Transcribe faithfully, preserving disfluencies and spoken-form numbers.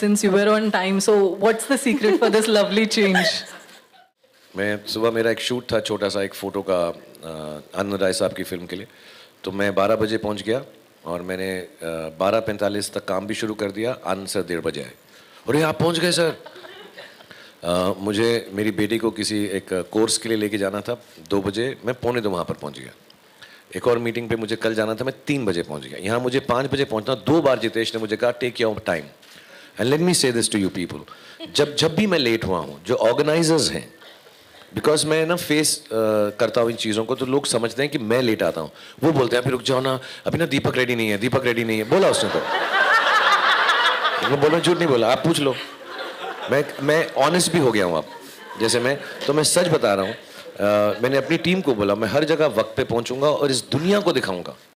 since you were on time. So what's the secret for this lovely change? मैं सुबह मेरा एक shoot था छोटा सा एक फ़ोटो का आनंद राय साहब की फ़िल्म के लिए, तो मैं बारह बजे पहुंच गया और मैंने बारह पैंतालीस तक काम भी शुरू कर दिया। आनंद सर डेढ़ बजे आए। अरे आप पहुंच गए सर। आ, मुझे मेरी बेटी को किसी एक कोर्स के लिए लेके जाना था दो बजे, मैं पौने दो वहाँ पर पहुँच गया। एक और मीटिंग पे मुझे कल जाना था, मैं तीन बजे पहुँच गया। यहाँ मुझे पाँच बजे पहुँचना, दो बार जितेश ने मुझे कहा take your time. And let me say this to you people, जब जब भी मैं लेट हुआ हूँ, जो ऑर्गेनाइजर्स हैं, बिकॉज मैं ना फेस uh, करता हूँ इन चीज़ों को, तो लोग समझते हैं कि मैं लेट आता हूँ। वो बोलते हैं अभी रुक जाओ ना, अभी ना दीपक रेडी नहीं है, दीपक रेडी नहीं है। बोला उसने तो मैं बोल रहा हूँ, झूठ नहीं बोला, आप पूछ लो। मैं मैं ऑनेस्ट भी हो गया हूँ अब, जैसे मैं तो मैं सच बता रहा हूँ। uh, मैंने अपनी टीम को बोला मैं हर जगह वक्त पे पहुँचूंगा और इस दुनिया को दिखाऊंगा